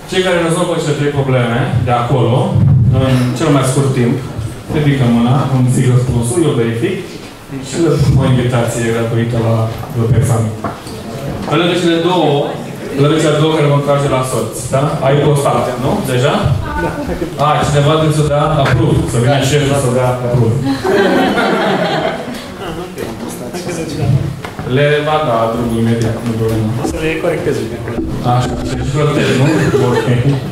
Cei care rezolvă cele 3 probleme de acolo, în cel mai scurt timp, ridică mâna, îmi zic răspunsul, eu verific și le pun o invitație gratuită la examen. Pe lângă cele două care vom trage la sorți, da? Ai postat, nu? Deja? Da. Cineva trebuie să dea approve, să vină șeful să dea approve. Le va da drumul imediat, nu problemă. O să le corectez de acolo. Așa, deci plătez, nu? Ok.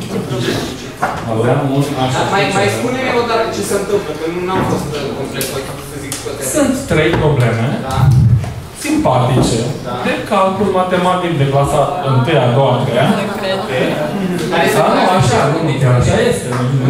Aveam un așa. Mai spune-mi o dată ce se întâmplă, că nu am fost complet, să zic toate. Sunt 3 probleme. Da. Simpatice, da. De calcul matematic de clasa 1-a, 2-a, 3-a. Așa, așa este.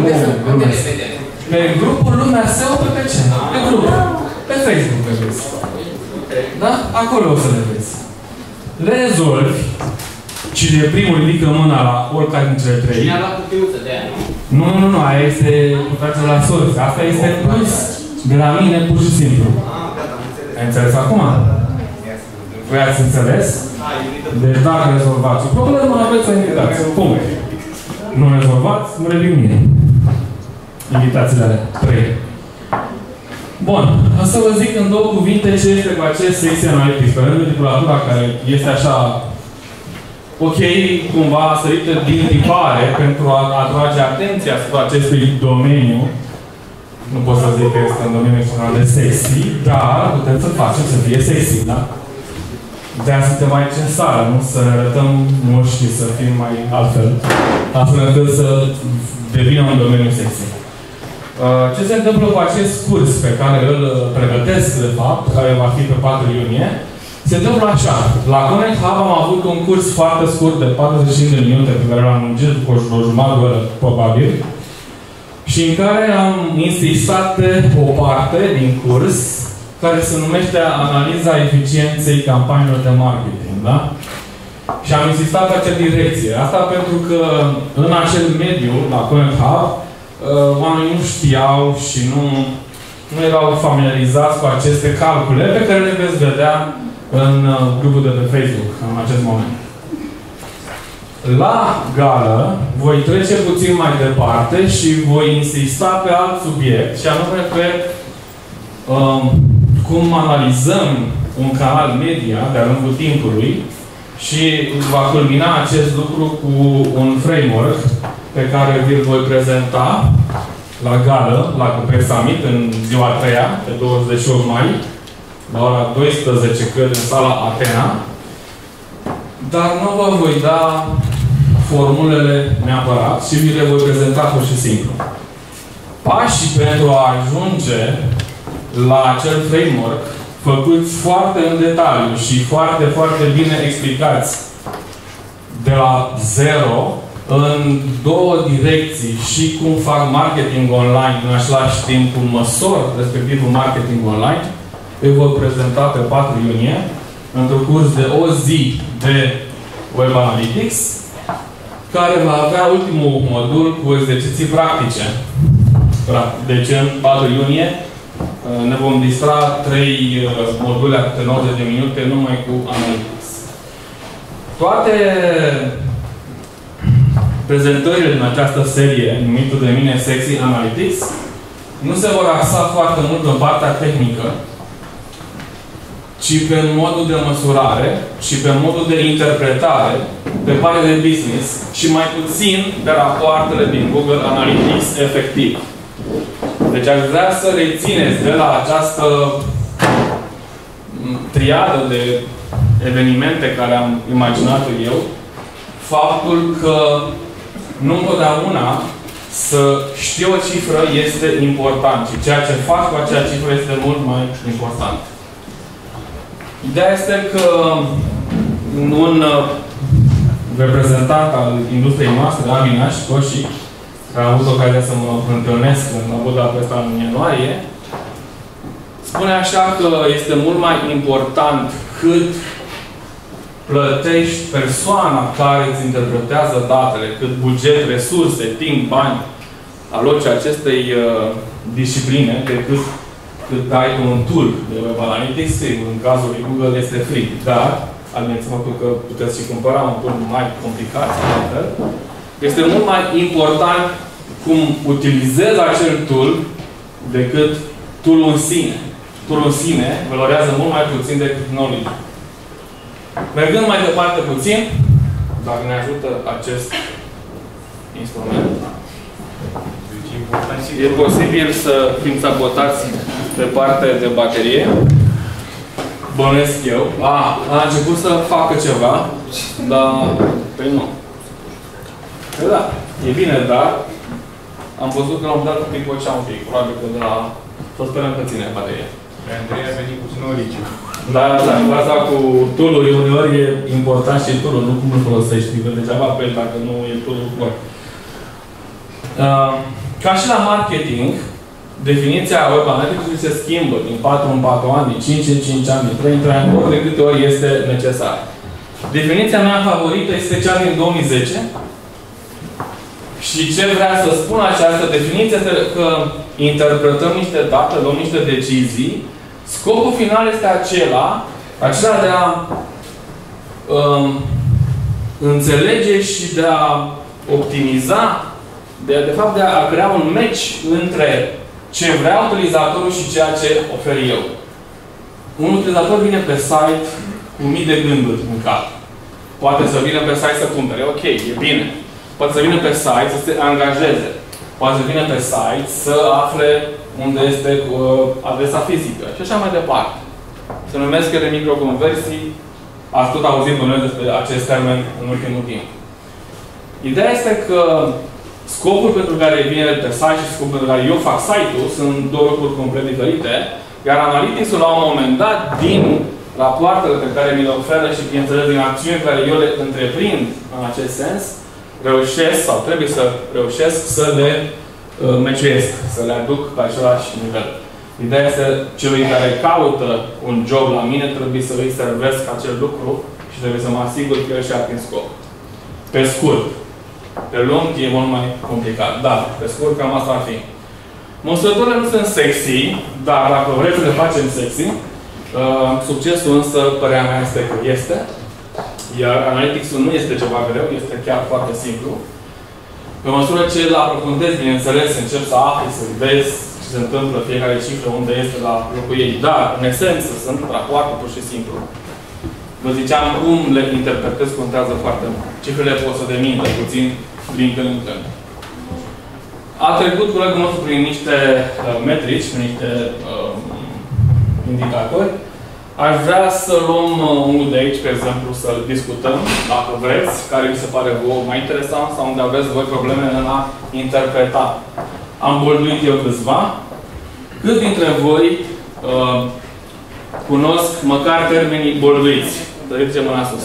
Pe grupul Lumea SEO pe ce? Pe grup. Pe Facebook pe vezi. Da? Acolo o să le vezi. Le rezolvi. Cine primul ridică mâna la oricare dintre cele 3. Cine a luat cutiuță de aia, nu? Nu. Aia este trage la sorți. Asta este plus de la mine, pur și simplu. Ai înțeles acum? Voi ați înțeles? Deci dacă rezolvați o problemă, aveți o invitație. Punct. Nu rezolvați, nu revin mine. Invitațiile alea. 3. Bun. O să vă zic în 2 cuvinte ce este cu acest sexy analytics. Pe lângă titulatura care este așa ok, cumva sărită din tipare pentru a atrage atenția asupra acestui domeniu. Nu pot să zic că este un domeniu extraordinar de sexy, dar putem să facem să fie sexy, da? De-aia suntem aici în sală, nu? Să ne arătăm mușchi, să fim mai altfel. Astfel încât să devină un domeniu sexy. Ce se întâmplă cu acest curs pe care îl pregătesc, de fapt, care va fi pe 4 iunie, se întâmplă așa. La Connect Hub am avut un curs foarte scurt de 45 de minute pe care l-am lungit cu o jumătate de oră, probabil, și în care am insistat pe o parte din curs care se numește analiza eficienței campaniilor de marketing, da? Și am insistat pe acea direcție. Asta pentru că în acel mediu, la Connect Hub, oamenii nu știau și nu erau familiarizați cu aceste calcule pe care le veți vedea în grupul de pe Facebook în acest moment. La gală voi trece puțin mai departe și voi insista pe alt subiect, și anume pe cum analizăm un canal media de-a lungul timpului și va culmina acest lucru cu un framework pe care vi-l voi prezenta la gală, la Cupec Summit, în ziua 3-a, pe 28 mai, la ora 12, cred, în sala Atena. Dar nu vă voi da formulele neapărat și vi le voi prezenta pur și simplu. Pașii pentru a ajunge la acel framework, făcuți foarte în detaliu și foarte, foarte bine explicați de la zero, în 2 direcții, și cum fac marketing online în același timp, cum măsor respectivul marketing online, îi voi prezenta pe 4 iunie, într-un curs de o zi de Web Analytics, care va avea ultimul modul cu exerciții practice. Deci în 4 iunie ne vom distra 3 module de 90 de minute numai cu Analytics. Toate prezentările din această serie, numită de mine Sexy Analytics, nu se vor axa foarte mult în partea tehnică, ci pe modul de măsurare și pe modul de interpretare, pe partea de business și mai puțin pe rapoartele din Google Analytics efectiv. Deci aș vrea să rețineți de la această triadă de evenimente care am imaginat-o eu, faptul că nu întotdeauna să știi o cifră este important, și ceea ce faci cu acea cifră este mult mai important. Ideea este că un reprezentant al industriei noastre, Avinaș Coși, care am avut ocazia să mă întâlnesc în Budapesta în ianuarie, spune așa că este mult mai important cât plătești persoana care îți interpretează datele, cât buget, resurse, timp, bani aloci acestei discipline, decât cât ai un tool de Web Analytics. În cazul lui Google este free, dar admiteți faptul că puteți și cumpăra un tool mai complicat, Este mult mai important cum utilizez acel tool decât tool-ul în sine. Tool-ul în sine valorează mult mai puțin decât knowledge. Mergând mai departe puțin, dacă ne ajută acest instrument, e posibil să fim sabotați pe partea de baterie. Bănuiesc eu. A început să facă ceva, dar păi nu. Păi da, e bine, dar am văzut că l-am dat un pic bocea un pic. Probabil că de la... Să sperăm că ține bateria. Andrei a venit cu snoriciu. Da, asta cu tool-uri, uneori e important și tool-ul, nu cum îl folosești. Că degeaba pe el dacă nu e tool-ul bun. Ca și la marketing, definiția web analytics se schimbă din 4 în 4 ani, din 5 în 5 ani, din 3 în 3 ani, ori de câte ori este necesar. Definiția mea favorită este cea din 2010. Și ce vrea să spun această definiție este că interpretăm niște date, luăm niște decizii. Scopul final este acela de a înțelege și de a optimiza, de fapt de a crea un match între ce vrea utilizatorul și ceea ce ofer eu. Un utilizator vine pe site cu mii de gânduri în cap. Poate să vină pe site să cumpere. Ok, e bine. Poate să vină pe site să se angajeze. Poate să vină pe site să afle unde este adresa fizică. Și așa mai departe. Se numesc ele microconversii. Ați tot auzit bănuiesc despre acest termen în ultimul timp. Ideea este că scopul pentru care vine pe site și scopul pentru care eu fac site-ul sunt două lucruri complet diferite. Iar analytics-ul la un moment dat, din rapoartele pe care mi le oferă și, bineînțeles, din acțiuni pe care eu le întreprind în acest sens, reușesc sau trebuie să reușesc să le meciuiesc, să le aduc pe același nivel. Ideea este celui care caută un job la mine, trebuie să îi servesc acel lucru și trebuie să mă asigur că el și-a atins scop. Pe scurt. Pe lung e mult mai complicat. Da, pe scurt, cam asta ar fi. Măsurătorile nu sunt sexy, dar dacă vreți să le facem sexy, succesul însă, părerea mea este că este. Iar analytics-ul nu este ceva greu, este chiar foarte simplu. Pe măsură ce îl aprofundezi, bineînțeles, începi să afli, să vezi ce se întâmplă fiecare cifră, unde este la locul ei. Dar, în esență, sunt rapoarte pur și simplu. Vă ziceam, cum le interpretez contează foarte mult. Cifrele pot să demintă puțin din când în când. A trecut colegul nostru prin niște metrici, prin niște indicatori. Aș vrea să luăm unul de aici, pe exemplu, să-l discutăm, dacă vreți, care vi se pare vouă mai interesant sau unde aveți voi probleme în a interpreta. Am bolduit eu câțiva. Câți dintre voi cunosc măcar termenii bolduiți? Să ridice mâna sus.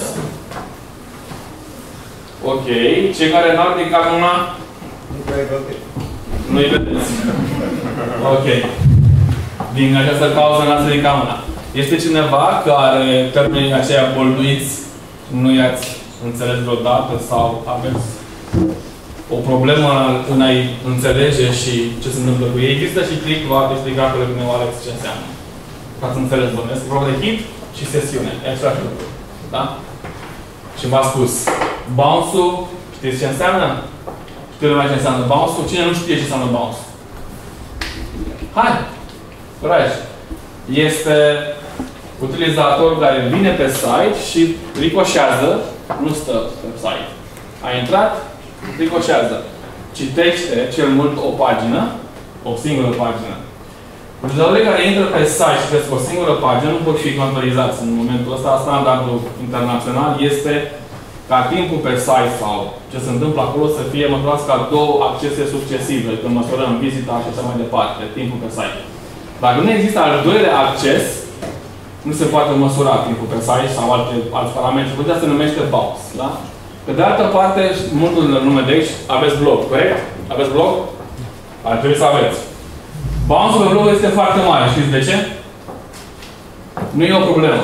Ok. Cei care n-au ridicat mâna? Nu-i vedeți. Ok. Din această cauză n-ați ridicat mâna. Este cineva care termenii aceia bolduiți nu i-ați înțeles vreodată sau aveți o problemă în a-i înțelege și ce se întâmplă cu ei? Există și click, v-a explicat colegul meu Alex ce înseamnă. Ați înțeles, bănesc. Probă de hit și sesiune. Exact lucru. Da? Și v-a spus. Bounce-ul, știți ce înseamnă? Știți lumea ce înseamnă bounce-ul? Cine nu știe ce înseamnă bounce? Hai! Curaj! Este utilizatorul care vine pe site și ricoșează, nu stă pe site. A intrat, ricoșează. Citește cel mult o pagină, o singură pagină. Utilizatorii care intră pe site și citesc o singură pagină nu pot fi controlizați în momentul ăsta. Standardul internațional este ca timpul pe site sau ce se întâmplă acolo să fie măsurați ca două accese succesive, când măsurăm vizita și așa mai departe, timpul pe site. Dacă nu există al doilea acces, nu se poate măsura timpul pe site sau alți parametri. Putea se numește bounce. Da? Pe de altă parte, multul nume de aici, aveți blog, corect? Aveți blog? Ar trebui să aveți. Bounce-ul pe blog este foarte mare. Știți de ce? Nu e o problemă.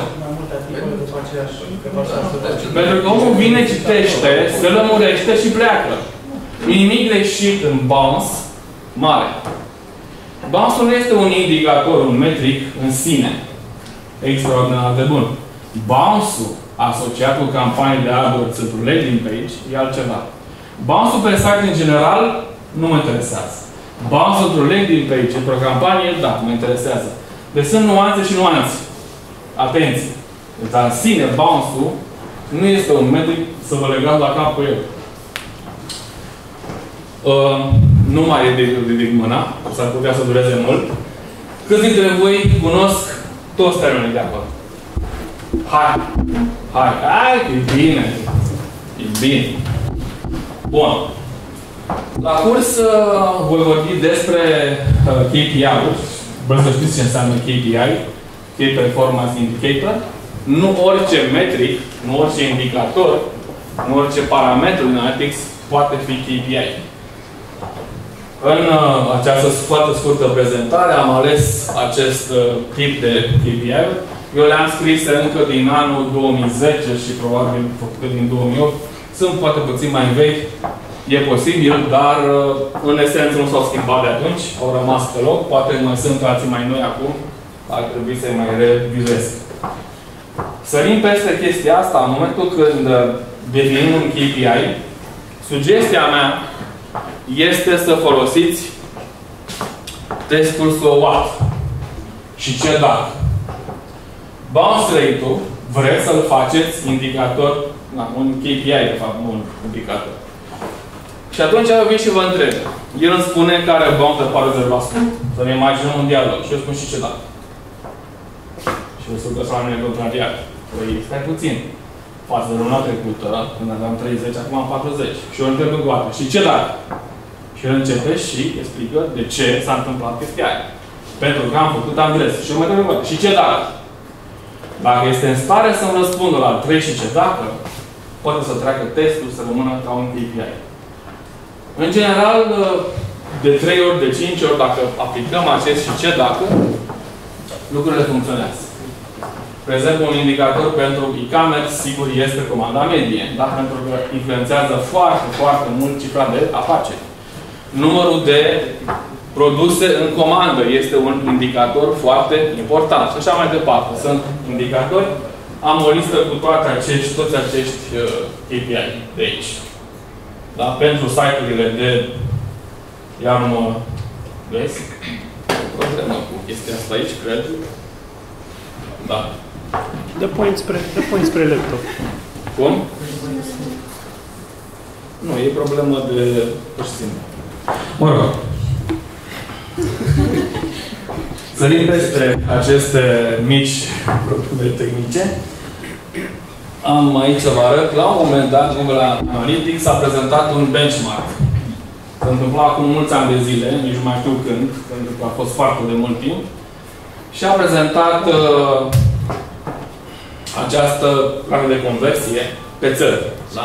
Pentru că omul vine, citește, se lămurește și pleacă. E nimic greșit în bounce mare. Bounce-ul nu este un indicator, un metric în sine. Extraordinar de bun. Bounce-ul asociat cu campanii de AdWords într-un landing page e altceva. Bounce-ul pe site în general nu mă interesează. Bounce-ul într-o landing page, într-o campanie, da, mă interesează. Deci sunt nuanțe și nuanțe. Atenție! Dar în sine, bounce-ul nu este un medic să vă legați la cap cu el. Nu mai ridic mâna, s-ar putea să dureze mult. Câți dintre voi cunosc toți termenii de acolo? Hai, e bine. E bine. Bun. La curs voi vorbi despre KPI-uri. Vreau să știți ce înseamnă KPI. Key Performance Indicator. Nu orice metric, nu orice indicator, nu orice parametru din Analytics poate fi KPI. În această foarte scurtă prezentare am ales acest tip de KPI-uri. Eu le-am scris încă din anul 2010 și probabil făcute din 2008. Sunt poate puțin mai vechi. E posibil, dar în esență nu s-au schimbat de atunci. Au rămas pe loc. Poate mai sunt alții mai noi acum. Ar trebui să-i mai revizuiesc. Sărim peste chestia asta în momentul când definim un KPI. Sugestia mea este să folosiți testul SWOT. Și ce dacă? Bounce rate-ul vreți să-l faceți indicator, un KPI, de fapt, un indicator. Și atunci vin și vă întreb. El îmi spune care bounce apare 0%. Să ne imaginăm un dialog. Și eu spun și ce dacă. Și eu spun că s-a mine contrariat. Păi, stai puțin. Față de luna trecută, când aveam 30, acum am 40. Și eu întreb încă o dată. Și ce dacă? Și el începe și explică de ce s-a întâmplat chestia aia. Pentru că am făcut Andres. Și eu mă întreb încă o dată. Și ce dacă? Dacă este în stare să-mi răspundă la 3 și ce dacă, poate să treacă testul, să rămână ca un KPI. În general, de 3 ori, de 5 ori, dacă aplicăm acest și ce dacă, lucrurile funcționează. De exemplu, un indicator pentru e-commerce, sigur, este comanda medie, da? Pentru că influențează foarte, foarte mult cifra de afaceri. Numărul de produse în comandă este un indicator foarte important. Și așa mai departe. Sunt indicatori. Am o listă cu toți acești KPI de aici. Da? Pentru site-urile de... Iar nu mă vezi? Problemă cu chestia asta aici, cred. Da. Dă point spre laptop. Cum? Nu, e problemă de... Pur și simplu. Mă rog. Sărim peste aceste mici probleme tehnice. Am aici să vă arăt, la un moment dat, Google Analytics a prezentat un benchmark. Se întâmpla acum mulți ani de zile, nici nu mai știu când, pentru că a fost foarte de mult timp. Și a prezentat această rată de conversie pe țări. Da?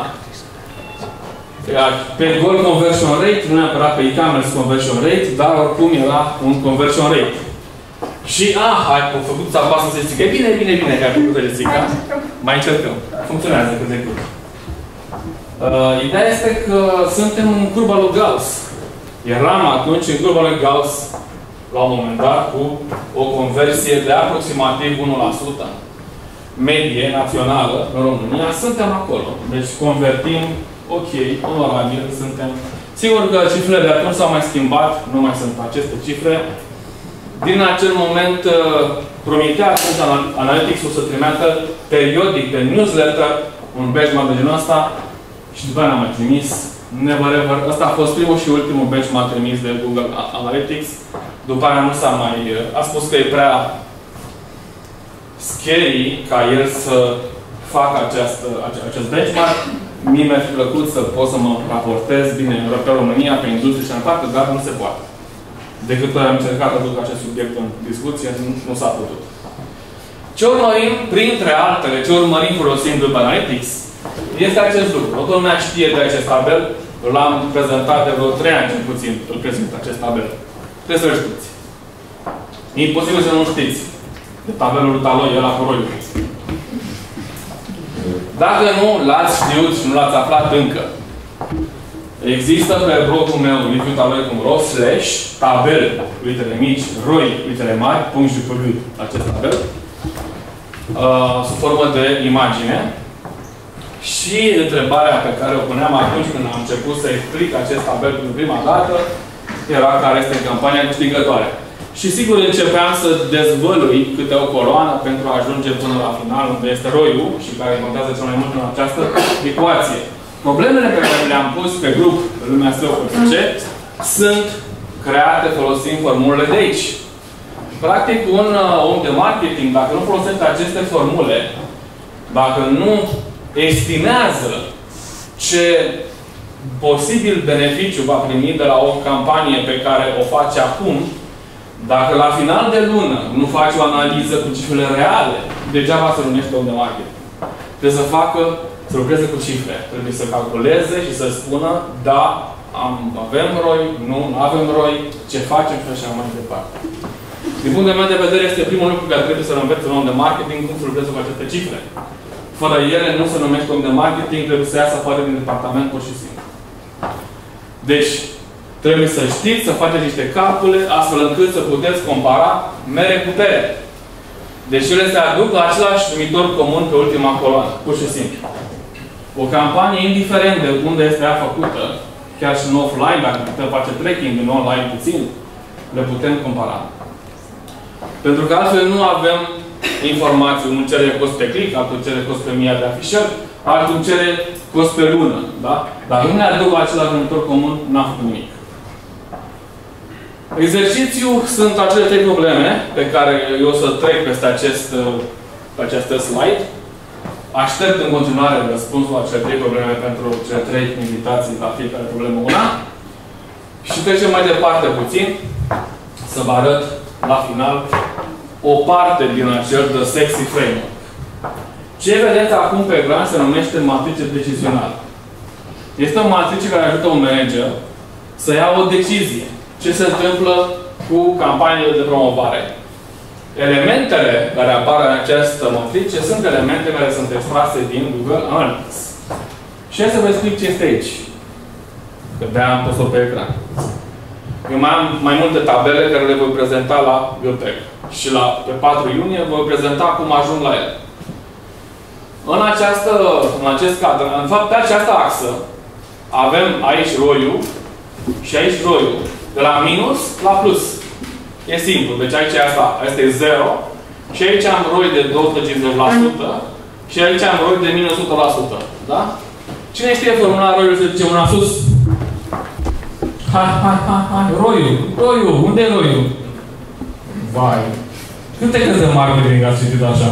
Pe Goal Conversion Rate, nu neapărat pe e-commerce Conversion Rate, dar oricum era un Conversion Rate. Și, hai, am făcut să apasă să zică, bine, că ai făcut Jessica. Mai încercăm. Funcționează cât de cât. Ideea este că suntem în curba lui Gauss. Eram atunci în curba lui Gauss, la un moment dat, cu o conversie de aproximativ 1% medie națională în România. Suntem acolo. Deci convertim, ok, onorabil, suntem. Sigur că cifrele de atunci s-au mai schimbat, nu mai sunt aceste cifre. Din acel moment, promitea atunci Analytics-ul să trimeată periodic pe newsletter un benchmark de genul ăsta și după aia n-am mai trimis. Never ever. Ăsta a fost primul și ultimul benchmark trimis de Google Analytics. După aia nu s-a mai... A spus că e prea scary ca el să facă acest benchmark. Mie mi-ar fi plăcut să pot să mă raportez bine pe România, pe industrie și în parte, dar nu se poate. De cât ori am încercat să duc acest subiect în discuție, nu s-a putut. Ce urmărim, printre altele, ce urmărim folosind Google Analytics, este acest lucru. Toată lumea știe de acest tabel. L-am prezentat de vreo 3 ani, cel puțin, îl prezint acest tabel. Trebuie să-l știți. E imposibil să nu știți de tabelul lui Taloi, ăla cu roiul. Dacă nu l-ați știut și nu l-ați aflat încă, există pe blogul meu, liviutaloi.ro/tabel, litere mici, roi, litere mari, .jpg, acest tabel, sub formă de imagine. Și întrebarea pe care o puneam atunci când am început să explic acest tabel pentru prima dată era care este campania câștigătoare. Și sigur începeam să dezvălui câte o coloană pentru a ajunge până la final, unde este roiul și care contează cel mai mult în această ecuație. Problemele pe care le-am pus pe grup, pe lumea SEO.ce, sunt create folosind formulele de aici. Practic, un om de marketing, dacă nu folosește aceste formule, dacă nu estimează ce posibil beneficiu va primi de la o campanie pe care o face acum, dacă la final de lună nu face o analiză cu cifrele reale, degeaba se numește om de marketing. Trebuie să lucreze cu cifre. Trebuie să calculeze și să spună, da, avem ROI, nu avem ROI, ce facem și așa mai departe. Din punctul meu de vedere, este primul lucru care trebuie să-l învețe un om de marketing, cum să lucreze cu aceste cifre. Fără ele nu se numește om de marketing, trebuie să iasă afară din departament pur și simplu. Deci, trebuie să știți, să faceți niște calcule, astfel încât să puteți compara mere cu pere. Deci ele se aduc la același numitor comun pe ultima coloană, pur și simplu. O campanie, indiferent de unde este ea făcută, chiar și în offline, dacă putem face tracking în online puțin, le putem compara. Pentru că altfel nu avem informații. Unul cere cost pe click, altul cere cost pe 1000 de afișări, altul cere cost pe lună. Da? Dar nu ne aduc la același numitor comun, n-am făcut nimic. Exercițiul sunt acele 3 probleme pe care eu o să trec peste acest slide. Aștept în continuare răspunsul la cele 3 probleme pentru cele 3 invitații la fiecare problemă una. Și trecem mai departe puțin să vă arăt la final o parte din acel The Sexy Framework. Ce vedeți acum pe ecran se numește matrice decizională. Este o matrice care ajută un manager să ia o decizie. Ce se întâmplă cu campaniile de promovare. Elementele care apar în această matrice sunt elemente care sunt extrase din Google Analytics. Și hai să vă explic ce este aici. Că de-aia am pus-o pe ecran. Eu mai am mai multe tabele care le voi prezenta la GPEG. Și pe 4 iunie vă voi prezenta cum ajung la ele. În acest cadru, în fapt, pe această axă, avem aici ROI-ul și aici ROI-ul. De la minus la plus. E simplu. Deci aici asta e 0. Și aici am ROI de 250%. Și aici am ROI de minus 100%. Da? Cine știe formula ROI-ului să zice una sus? Hai. ROI-ul. Unde e ROI-ul? Vai. Câte cărți de marketing ați citit așa?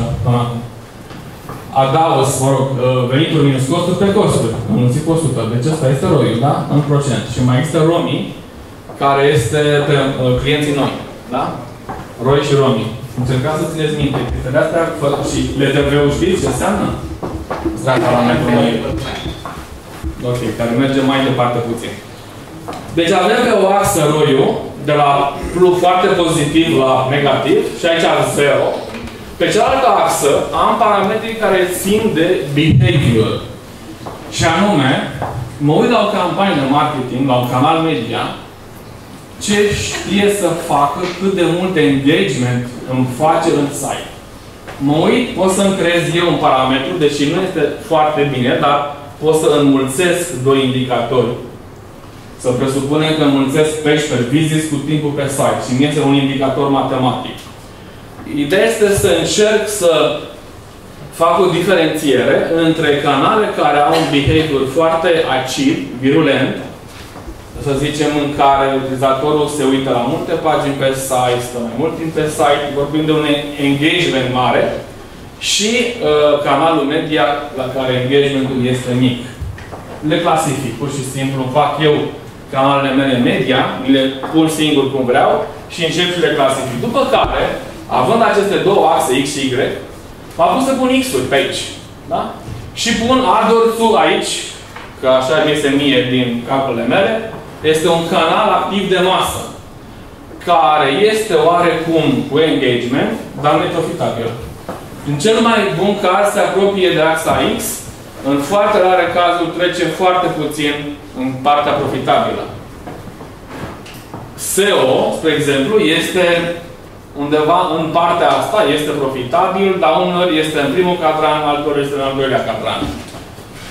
Adaos, mă rog, venituri minus costuri pe costuri. Înmulțit cu 100. Deci ăsta este ROI-ul, da? În procent. Și mai există ROMI, care este pe clienții noi. Da? ROI și ROMI. Încercați să țineți minte. De astea și LTV-ul știți ce înseamnă? Tratamentul noi. Ok, care merge mai departe puțin. Deci avem pe o axă ROI-ul, de la foarte pozitiv la negativ, și aici am 0. Pe cealaltă axă am parametrii care țin de behavior. Și anume, mă uit la o campanie de marketing, la un canal media, ce știe să facă, cât de mult engagement îmi face în site. Mă uit, pot să-mi creez eu un parametru, deși nu este foarte bine, dar pot să înmulțesc 2 indicatori. Să presupunem că înmulțesc page per visits cu timpul pe site și mi este un indicator matematic. Ideea este să încerc să fac o diferențiere între canale care au un behavior foarte acid, virulent, să zicem în care utilizatorul se uită la multe pagini pe site, stă mai mult timp pe site, vorbim de un engagement mare, și canalul media la care engagementul este mic. Le clasific, pur și simplu, fac eu canalele mele media, le pun singur cum vreau și încep și le clasific. După care, având aceste două axe X și Y, m-am pus să pun X-uri pe aici. Da? Și pun AdWords-ul aici, că așa iese mie din calculele mele, este un canal activ de masă, care este oarecum cu engagement, dar neprofitabil. În cel mai bun caz se apropie de axa X, în foarte rare cazuri trece foarte puțin în partea profitabilă. SEO, spre exemplu, este undeva în partea asta, este profitabil, dar uneori este în primul cadran, altor este în al doilea cadran.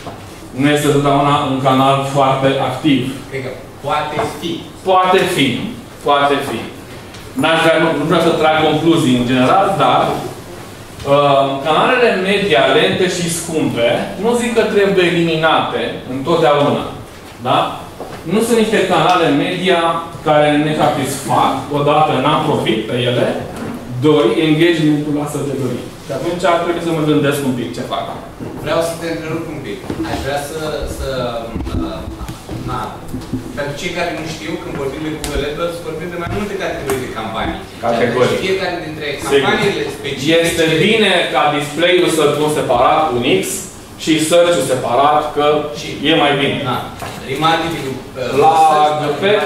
Nu este totdeauna un canal foarte activ. Cred că poate fi. Poate fi. Poate fi. Nu vreau să trag concluzii în general, dar canalele media, lente și scumpe, nu zic că trebuie eliminate întotdeauna. Da? Nu sunt niște canale media care ne satisfac, odată n-am profit pe ele, doi, engagement-ul lasă de dorit. Și atunci ar trebui să mă gândesc un pic ce fac. Vreau să te întrerup un pic. Aș vrea pentru cei care nu știu, când vorbim de Google AdWords, vorbim de mai multe categorii de campanii. Categorii. Fiecare dintre campaniile specifice... Este bine ca display-ul să pun separat un X și search-ul separat, că e mai bine. Da. Remarketing la GPEC,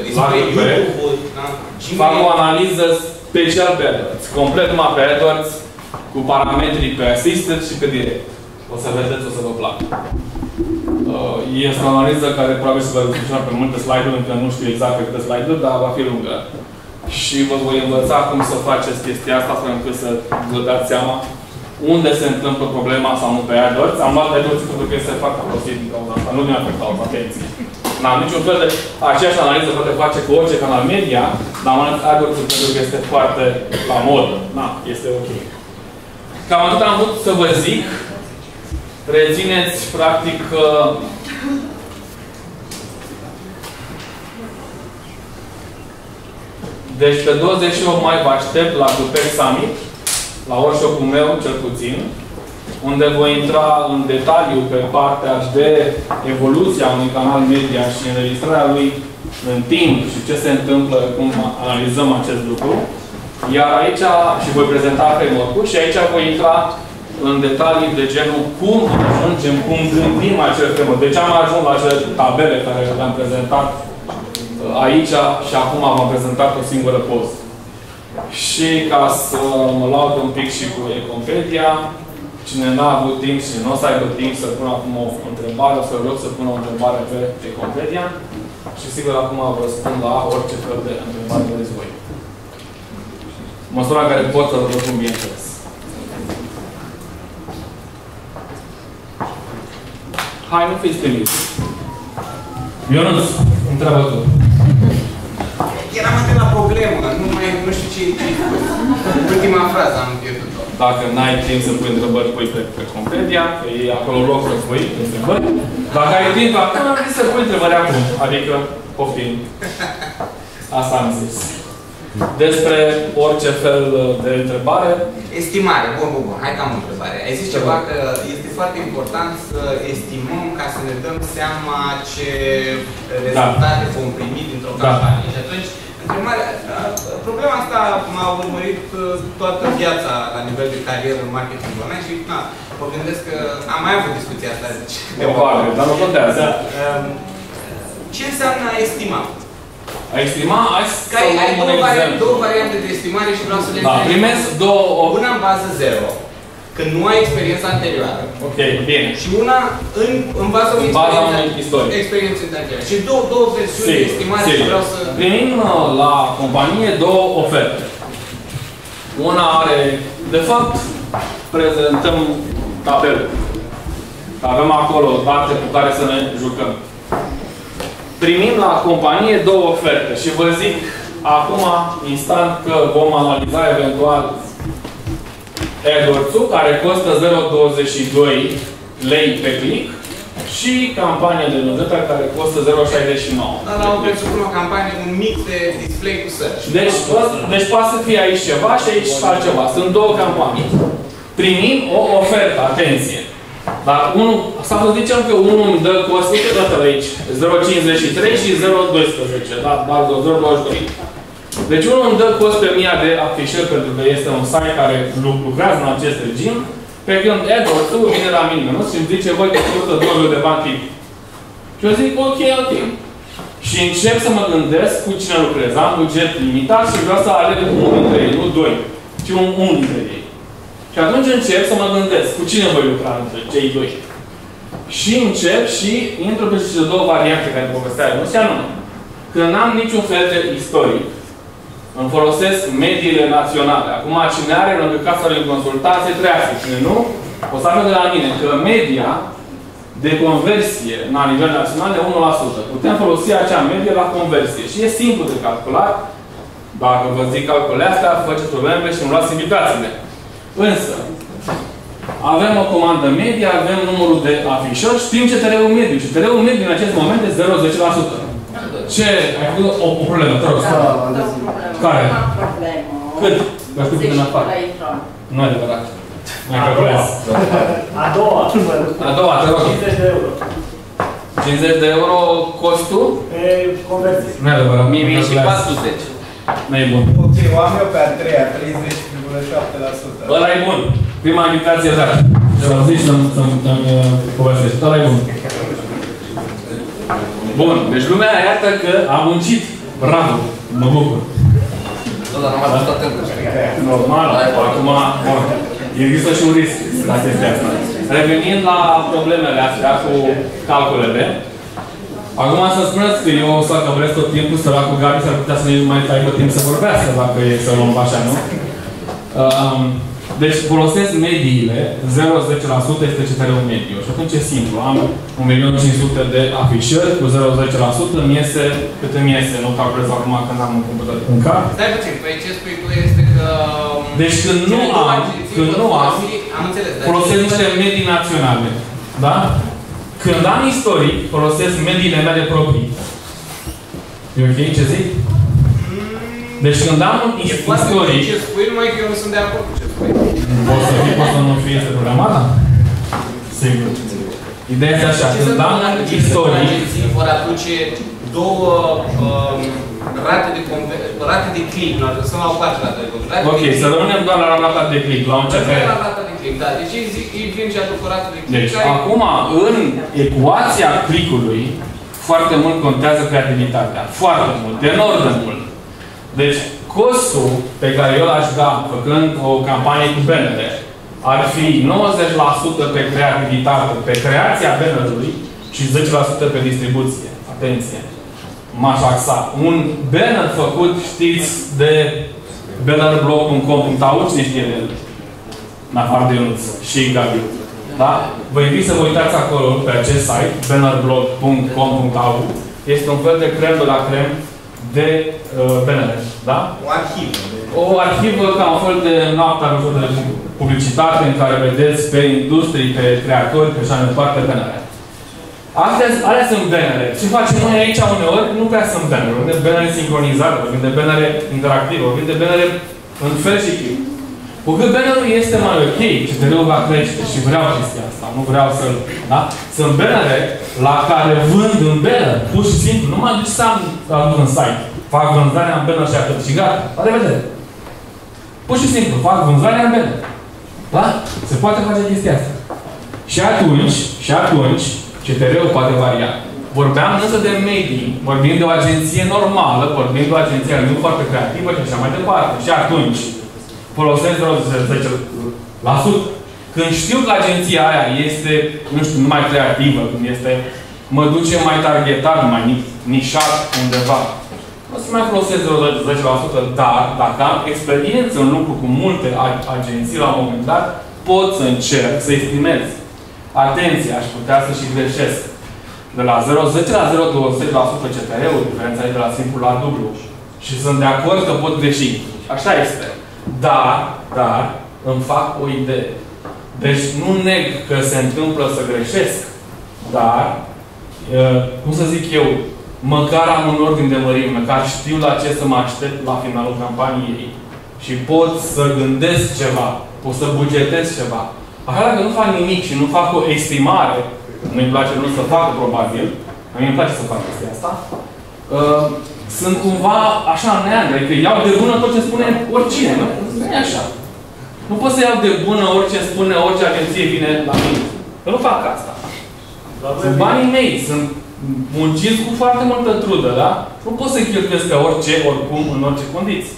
fac o analiză special pe AdWords. Complet numai pe AdWords, cu parametrii pe Assisted și pe Direct. O să vedeți, o să vă placă. Este o analiză care probabil se va desfășura pe multe slide-uri, încă nu știu exact pe câte slide-uri, dar va fi lungă. Și vă voi învăța cum să faceți chestia asta, astfel încât să vă dați seama unde se întâmplă problema sau nu pe AdWords. Am luat AdWords pentru că este foarte folosit din cauza asta, nu din altă cauză, atenție. N-am niciun fel de aceeași analiză poate face cu orice canal media, dar am ales AdWords pentru că este foarte la modă. Na, este ok. Cam atât am vrut să vă zic. Rețineți, practic, deci pe 28 mai vă aștept la GPEC Summit, la workshop-ul meu, cel puțin, unde voi intra în detaliu pe partea de evoluția unui canal media și înregistrarea lui în timp și ce se întâmplă, cum analizăm acest lucru. Iar aici, și voi prezenta framework-ul, și aici voi intra în detalii de genul cum ajungem, cum gândim acel framework. Deci am ajuns la acele tabele care le-am prezentat aici și acum v-am prezentat o singură poză. Și ca să mă laud un pic și cu Ecompedia, cine n-a avut timp și nu o să aibă timp să pună acum o întrebare, o să rog să pună o întrebare pe Ecompedia și sigur acum vă răspund la orice fel de întrebare vedeți voi. Măsura în care pot să vă răspund bineînțeles. Hai, nu fiți timiți. Ionuț, întreabă tu. Eram atent la problemă, nu știu ce ultima frază am pierdut-o. Dacă n-ai timp să pui întrebări, pui pe Compedia, că e acolo loc să pui întrebări. Dacă ai timp, acum am zis să pui întrebări acum. Adică, poftim. Asta am zis. Despre orice fel de întrebare. Estimare. Bun. Hai că am o întrebare. Ai zis ceva că este foarte important să estimăm ca să ne dăm seama ce rezultate vom primi dintr-o campanie. Și atunci, problema asta m-a urmărit toată viața la nivel de carieră în marketing online și mă gândesc că am mai avut discuția asta. Dar nu contează. Ce înseamnă a estima? A estima, ai două variante de estimare și vreau să le întreb. Primesc două. Una în bază 0, când nu ai experiența anterioară. Ok, bine. Și una în baza unei experiențe anterioare. Și două versiuni de estimare și vreau să... Primim la companie două oferte. Una are, de fapt, prezentăm tabelul. Avem acolo date cu care să ne jucăm. Primim la companie două oferte și vă zic acum, instant, că vom analiza eventual AdWords-ul, care costă 0,22 lei pe click și campania de newsletter care costă 0,69. Dar la o presupun o campanie, un mix de display cu search. Deci poate să fie aici ceva și aici altceva. Sunt două campanii. Primim o ofertă, atenție. Dar să vă zicem că unul îmi dă cost, uite dată aici, 0,53 și 0,12, da? 0,22. Deci unul îmi dă cost pe 1000 de afișări, pentru că este un site care lucrează în acest regim, pe când AdWords-ul vine la mine și îmi zice, voi că costă 2 de bani tip. Și eu zic, ok. Și încep să mă gândesc cu cine lucrez. Am buget limitat și vreau să aleg unul dintre ei, nu doi, ci unul dintre ei. Și atunci încep să mă gândesc cu cine voi lucra între cei doi. Și încep și intru pe cele două variante care povestea eu. Și anume, când n-am niciun fel de istoric, îmi folosesc mediile naționale. Acum, cine are lângă casa lui consultație, trafic. Cine nu, o să află de la mine că media de conversie la nivel național de 1%. Putem folosi acea medie la conversie. Și e simplu de calculat. Dacă vă zic calculele astea, faceți problemele și îmi luați invitațiile. Însă, avem o comandă medie, avem numărul de afișări, știm CTR-ul mediu. CTR-ul mediu în acest moment e 0,10%. Ce? Ai făcut o problemă, te rog. Care? Cât? Vă știu până în afară. Nu e adevărat. Mai calculez. A doua. A doua, te rog. 50 de euro. 50 de euro costul? E conversie. Nu e adevărat. Mie și 40. Nu e bun. Ok, o am eu pe a treia, 30,7%. Ăla e bun. Prima invitație dată. Să-mi zici să-mi povestești. Ăla e bun. Bun. Deci lumea iată că a muncit. Bravo. Mă bucur. Dar nu mai tot timpul. Normal. Acum, bun. Există și un risc la chestia asta. Revenind la problemele astea cu calculele. Acum să spuneți că eu o să acăbresc tot timpul, săracul Gabi s-ar putea să nu mai aibă timp să vorbească, dacă e să luăm așa, nu? Deci folosesc mediile, 0,10% este CTR-ul mediu. Și atunci e simplu. Am 1.500.000 de afișări cu 0,10%, îmi iese cât îmi iese. Nu calculez acum când am un computer în cap. Stai puțin, păi ce spui tu este că... Deci când nu am, folosesc niște medii naționale. Da? Când am istoric, folosesc mediile mele proprii. E ok ce zic? Deci când am un istoric... Ce spui, numai că eu nu sunt de acord cu ce spui. Poți să fii, poți să nu fii, este programată? Sigur. Ideea este așa, când am un istoric... vor aduce două rate de click, nu ajung, sunt la o parte rate de click. Ok, să rămânem doar la rata de click, la un CTR. La rata de click, da. Deci ei vin și aduc o rată de click. Deci, acum, în ecuația click-ului, foarte mult contează creativitatea. Foarte mult, enorm de mult. Deci, costul pe care eu l-aș da făcând o campanie cu banner ar fi 90% pe creativitate, pe creația bannerului și 10% pe distribuție. Atenție! M-aș axa. Un banner făcut, știți, de bannerblog.com.au, cine știe de el? În afară de Ionuț și Gabi. Da? Vă invit să vă uitați acolo, pe acest site, bannerblog.com.au. Este un fel de crem de la crem de banner. Da? O arhivă. O arhivă ca un fel de noapte de publicitate în care vedeți pe industrii, pe creatori, pe așa mai departe, bannere. Alea sunt bannere. Ce facem noi aici uneori? Nu prea sunt bannere. Vorbim de bannere sincronizate, vorbim de bannere interactive, vorbim de bannere în fel și chip. Cu cât bannerul este mai ok, CTR-ul va crește și vreau chestia asta. Nu vreau să-l... Da? Sunt bannere la care vând în banner. Pur și simplu. Nu mă duci să aduc în site. Fac vânzarea în banner și atât. Și gata. La revedere. Pur și simplu. Fac vânzarea în banner. Da? Se poate face chestia asta. Și atunci, CTR-ul poate varia. Vorbeam însă de medii, vorbim de o agenție normală, vorbim de o agenție nu foarte creativă și așa mai departe. Și atunci, folosesc 10%. Când știu că agenția aia este, nu știu, numai creativă, când este, mă duce mai targetat, mai nișat undeva, o să mai folosesc 10%, dar dacă am experiență în lucru cu multe agenții la un moment dat, pot să încerc să estimez. Atenție, aș putea să și greșesc. De la 0,10 la 0,20% CTR-ul, diferența e de la simplu la dublu. Și sunt de acord că pot greși. Așa este. Dar, îmi fac o idee. Deci nu neg că se întâmplă să greșesc, dar, cum să zic eu, măcar am un ordin de mărime, măcar știu la ce să mă aștept la finalul campaniei și pot să gândesc ceva, pot să bugetez ceva. Așa dacă nu fac nimic și nu fac o estimare, nu-mi place nu să fac, probabil, mie îmi place să fac chestia asta, sunt cumva așa neandre, că iau de bună tot ce spune oricine, nu? Nu e așa. Nu pot să iau de bună orice spune, orice agenție vine la mine. Că nu fac asta. Sunt banii mei, sunt munciți cu foarte multă trudă, da? Nu pot să cheltuiesc pe orice, oricum, în orice condiții.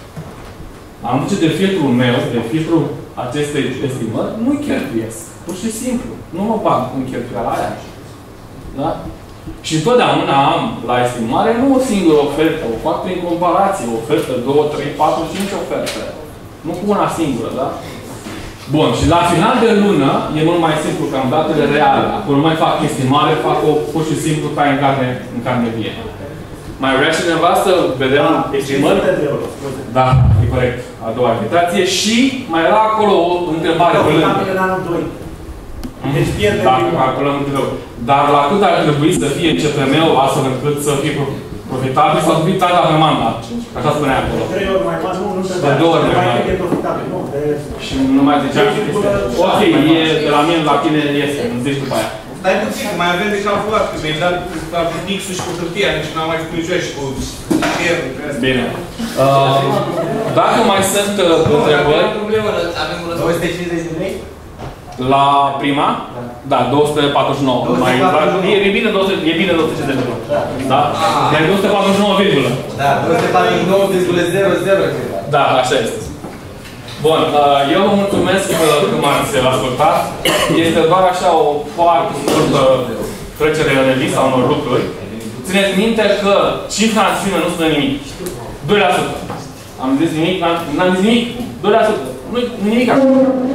Am duce de filtrul meu, de filtrul acestei estimări, nu-i cheltuiesc. Pur și simplu. Nu mă bag în cheltuiala aia. Da? Și întotdeauna am la estimare nu o singură ofertă, o fac prin comparație, o ofertă, 2, 3, 4, 5 oferte. Nu cu una singură, da? Bun, și la final de lună e mult mai simplu, că am datele reale. Acum nu mai fac estimare, fac o pur și simplu ca în carne vie. Mai vrea și cineva să vedem estimări? Da, e corect. A doua invitație. Și mai era acolo o întrebare pe lângă. Deci pierde calculăm greu. Dar la cât ar trebui să fie CPM-ul astfel încât să fie profitabil sau să fie tata pe mandat? Așa spunea acolo. 3 ori mai mult, nu de 2 ori mai mult. Și nu mai ziceam și chestia. Ok, e de la mine la tine este, îmi zici după aia. Stai puțin, mai avem de calculat, că mi-ai dat pixul și cu hârtia, deci n-am mai făcut și cu șerul. Bine. Dacă mai sunt întrebări... Avem un răspuns. 250 de lei? La prima? Da, 249. Mai exact. E bine 250 de lei. Da? E 249, virgulă. Da, 249,00. Da, așa este. Bun, eu vă mulțumesc că m-ați ascultat. Este doar așa o foarte scurtă trecere în revistă a unor lucruri. Țineți minte că cifra în sine nu spune nimic. 2%. Am zis nimic? N-am zis nimic? 2%. Nu nimic așa.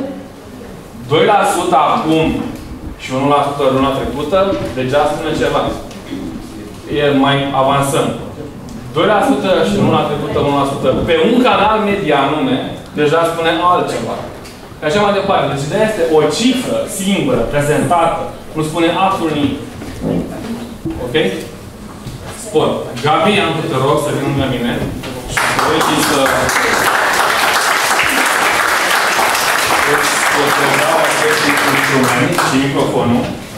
2% acum și 1% luna trecută, deja spune ceva. Mai avansăm. 2% și luna trecută, 1% pe un canal media anume, deja spune altceva. Și așa mai departe. Deci ideea este o cifră singură, prezentată, nu spune absolut nimic. Ok? Spun. Gabi, am te rog să vină lângă mine și să... Deci, o să dau acest instrument și microfonul.